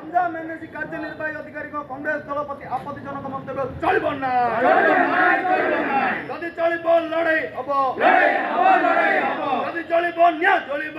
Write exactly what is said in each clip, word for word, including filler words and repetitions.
Ganjam NAC कार्यनिर्वाही अधिकारी कांग्रेस दल प्रति आपत्तिजनक मंतव्य चलिब ना जदि चलिब लड़ाई हम जदि चलिब न्याय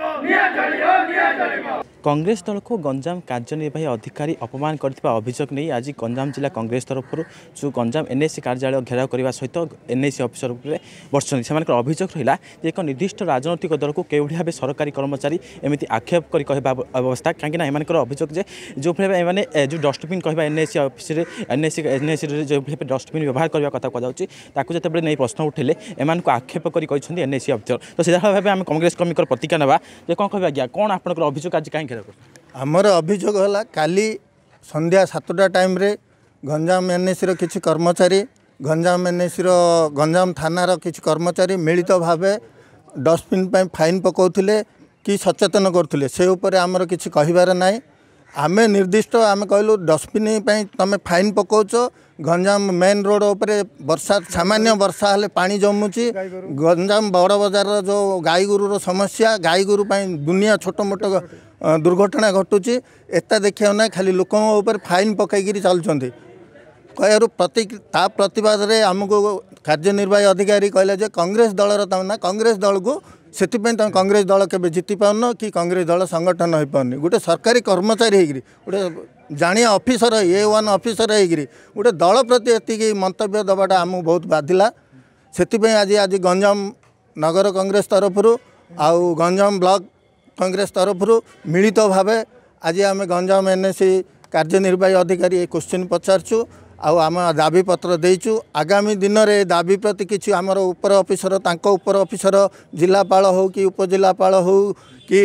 चलिब। कांग्रेस दल को गंजाम कार्यनिर्वाही अधिकारी अपमान करथिबा अभियोग नहीं आज गंजाम जिला कांग्रेस तरफ जो गंजाम एनएसी कार्यालय घेराव करने सहित एनएसी अफिसर बर्षण से अभियोग रहा एक निर्दिष्ट राजनैतिक दल को के भाव सरकारी कर्मचारी एमती आक्षेप कर कहवा अवस्था कहीं अभियोग जे जो भाई जो डस्टबिन कहवा एनएसी अफिस एनएसी एनएसी जो भाई डस्टबिन व्यवहार करने कथा कहुँ जो नहीं प्रश्न उठेले एम आक्षेप कर एनएसी अफिसर तो सीधा भाव आम कांग्रेस कर्मी प्रतिक्रिया ना कौन कह आज्ञा कौन आप अभियोग आज कहीं आमर अभियोग है काली संध्या सातटा टाइम रे गंजाम एनएसी रो किछि कर्मचारी गंजाम एनएसी रो गंजाम थानार किछि कर्मचारी मिलित भाव डस्टबिन पे फाइन पकाउथिले कि सचेतन करथिले से ऊपर आमर किछि कहिबार नाही आमे निर्दिष्ट आमे कहलु डस्टबिन पे तमे फाइन पकाउछ गंजाम मेन रोड उपरे वर्षा सामान्य वर्षा हेले पानी जमुची गंजाम बड़ बजार जो गाई गोरु समस्या गाई गोरु दुनिया छोट मोट दुर्घटना घटुची एता देखिया ना खाली लोकों ऊपर फाइन पकईकि चलुँच कहू प्रति ता प्रतिवाद रे आमको कार्यनिर्वाही अधिकारी कहले जे कांग्रेस दलर ना कांग्रेस दल को से कांग्रेस दल के जीति पाउन कि कांग्रेस दल संगठन हो पानी गोटे सरकारी कर्मचारी होगी गोटे जानिया ऑफिसर ए वन ऑफिसर होगी गोटे दल प्रति एति मंतव्य दबाटा आमको बहुत बाधिला से आज आज गंजाम नगर कांग्रेस तरफ आउ गंजाम ब्लॉक कांग्रेस तरफ मिलित भाव आज आम गंजाम एनएसी कार्यनिर्वाही अधिकारी क्वेश्चन पचारचु आम दाबी पत्र देचु आगामी दिन में दाबी प्रति किसी आमर उपर ऑफिसर तांको उपर ऑफिसर जिलापाल हो कि उपजिलापाल हो कि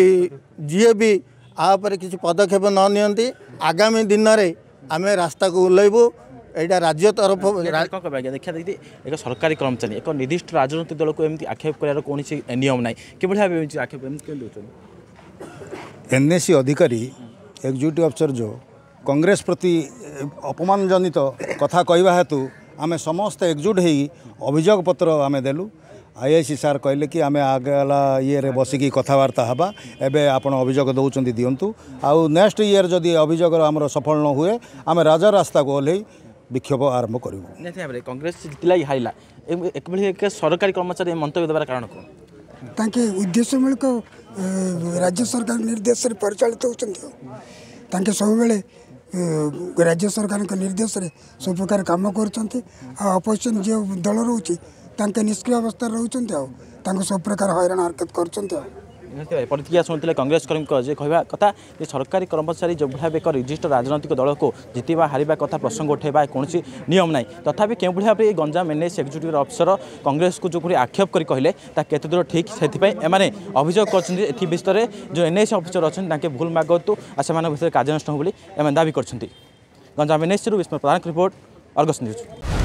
जी भी आपर किसी पदक्षेप न नियंती आगामी दिन में आम रास्ता को ओह्लैबू यहाँ राज्य तरफ देखा देखिए एक सरकारी कर्मचारी एक निर्दिष्ट राजनैतिक दल को एमती आक्षेप कर कौन नियम ना कि आक्षेप एनएसी अधिकारी एग्जीक्यूटिव अफिसर जो कांग्रेस प्रति अपमानजनित कथा कहवा हेतु आमे समस्त एकजुट हो अभियोग पत्र आमे देलु आईआईसी सार कहले कि आमे आगला ये रे बसिकी कथबार्ता हबा एबे आपण अभियोग दउचंदी दियंतु आउ नेक्स्ट ईयर जदि अभियोग आमर सफल न हुए आमे राजा रास्ता को ओल्लै विक्षोभ आरंभ करूँ। निश्चित कांग्रेस जितला हाइला एक सरकारी कर्मचारी मंतव्य देवार कारण कौन तांके उद्देश्यमूलक राज्य सरकार निर्देश परिचालित होती सब राज्य सरकार निर्देश सब प्रकार कम करपोजिशन जो दल रोचे निष्क्रिय अवस्था रोच सब प्रकार हैरान हरकत कर प्रतिक्रिया शुणुते कांग्रेस कर्मी कहवा कथा सरकारी कर्मचारी जो भाव एक निर्दिष्ट राजनैतिक दल को जितवा हारिबा कथा प्रसंग उठेबा कौन नियम ना तथापि के भाव Ganjam NAC executive officer Congress को जो आक्षेप कर कहले केते दूर ठीक से अभियोग कर विषय जो एनएसी अफिसर अच्छा भूल मागतु आ से विषय कार्यानुष्ठान बोली दावी कर गंजाम एनएसी विस्मय प्रधान रिपोर्ट अर्गस न्यूज।